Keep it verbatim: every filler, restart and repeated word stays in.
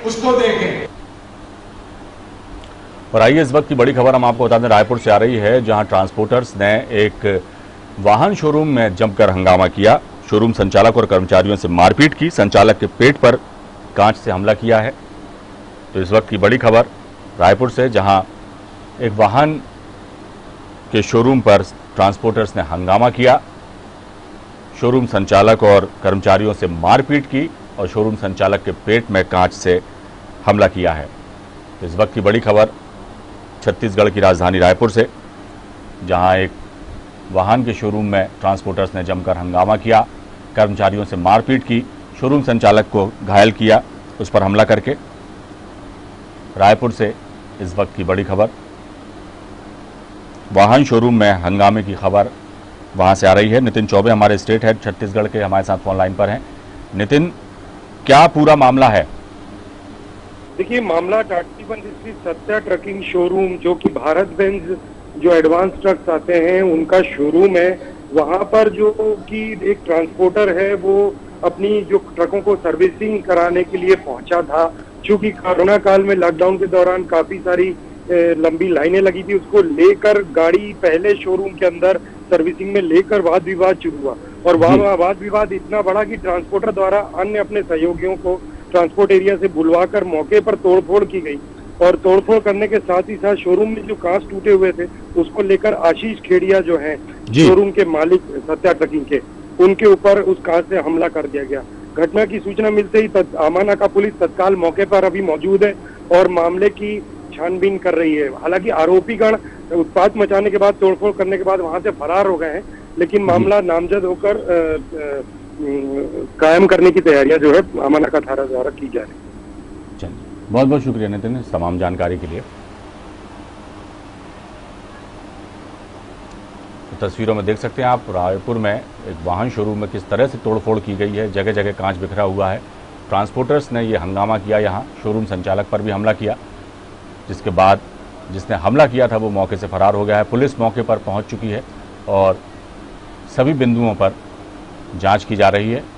उसको देखें। और आइए इस वक्त की बड़ी खबर हम आपको बता दें, रायपुर से आ रही है, जहां ट्रांसपोर्टर्स ने एक वाहन शोरूम में जमकर हंगामा किया। शोरूम संचालक और कर्मचारियों से मारपीट की, संचालक के पेट पर कांच से हमला किया है। तो इस वक्त की बड़ी खबर रायपुर से, जहां एक वाहन के शोरूम पर ट्रांसपोर्टर्स ने हंगामा किया, शोरूम संचालक और कर्मचारियों से मारपीट की और शोरूम संचालक के पेट में कांच से हमला किया है। तो इस वक्त की बड़ी खबर छत्तीसगढ़ की राजधानी रायपुर से, जहां एक वाहन के शोरूम में ट्रांसपोर्टर्स ने जमकर हंगामा किया, कर्मचारियों से मारपीट की, शोरूम संचालक को घायल किया, उस पर हमला करके। रायपुर से इस वक्त की बड़ी खबर, वाहन शोरूम में हंगामे की खबर वहां से आ रही है। नितिन चौबे हमारे स्टेट हेड छत्तीसगढ़ के हमारे साथ फोन लाइन पर हैं। नितिन, क्या पूरा मामला है? देखिए, मामला टाटीबंध स्थित सत्या ट्रकिंग शोरूम, जो कि भारत बेंज जो एडवांस ट्रक्स आते हैं उनका शोरूम है, वहां पर जो कि एक ट्रांसपोर्टर है वो अपनी जो ट्रकों को सर्विसिंग कराने के लिए पहुंचा था। चूंकि कोरोना काल में लॉकडाउन के दौरान काफी सारी लंबी लाइनें लगी थी, उसको लेकर गाड़ी पहले शोरूम के अंदर सर्विसिंग में लेकर वाद विवाद शुरू हुआ और वहां वाद विवाद इतना बड़ा कि ट्रांसपोर्टर द्वारा अन्य अपने सहयोगियों को ट्रांसपोर्ट एरिया से बुलवाकर मौके पर तोड़फोड़ की गई और तोड़फोड़ करने के साथ ही साथ शोरूम में जो कांच टूटे हुए थे उसको लेकर आशीष खेड़िया जो हैं शोरूम के मालिक सत्या ट्रकिंग के, उनके ऊपर उस कांच से हमला कर दिया गया। घटना की सूचना मिलते ही आमाना का पुलिस तत्काल मौके पर अभी मौजूद है और मामले की छानबीन कर रही है। हालांकि आरोपीगण उत्पात मचाने के बाद, तोड़फोड़ करने के बाद वहां से फरार हो गए हैं, लेकिन मामला नामजद होकर कायम करने की तैयारियां जो है आमाना का थाना द्वारा की जा रही है। चलिए, बहुत बहुत शुक्रिया नितिन इस तमाम जानकारी के लिए। तो तस्वीरों में देख सकते हैं आप, रायपुर में एक वाहन शोरूम में किस तरह से तोड़फोड़ की गई है, जगह जगह कांच बिखरा हुआ है। ट्रांसपोर्टर्स ने ये हंगामा किया, यहाँ शोरूम संचालक पर भी हमला किया, जिसके बाद जिसने हमला किया था वो मौके से फरार हो गया है। पुलिस मौके पर पहुंच चुकी है और सभी बिंदुओं पर जांच की जा रही है।